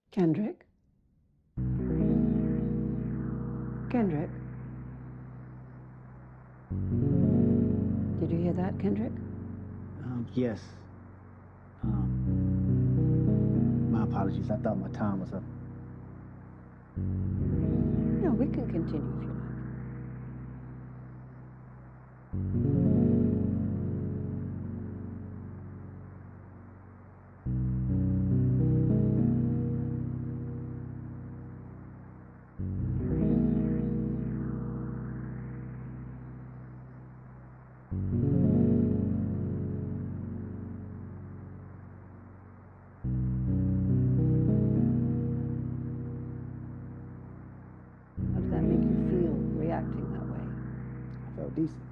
Kendrick? Kendrick? Did you hear that, Kendrick? Yes. My apologies. I thought my time was up. No, we can continue if you like. How does that make you feel reacting that way? I felt decent.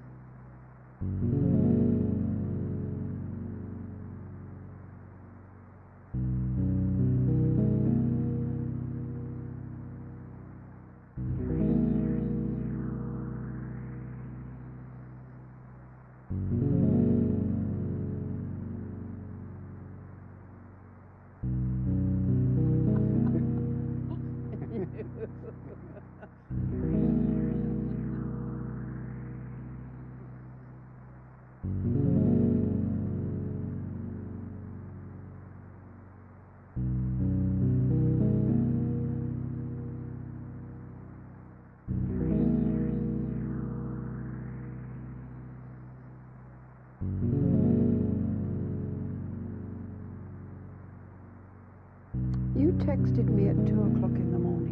You texted me at 2 o'clock in the morning.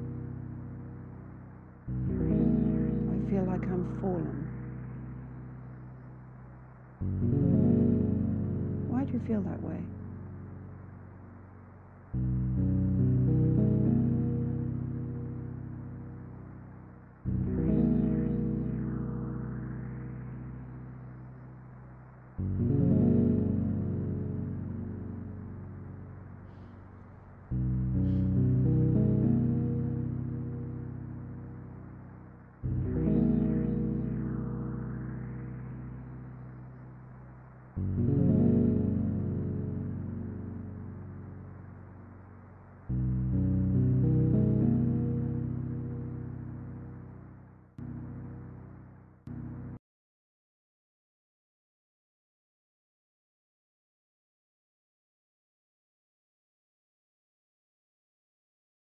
I feel like I'm fallen. Why do you feel that way?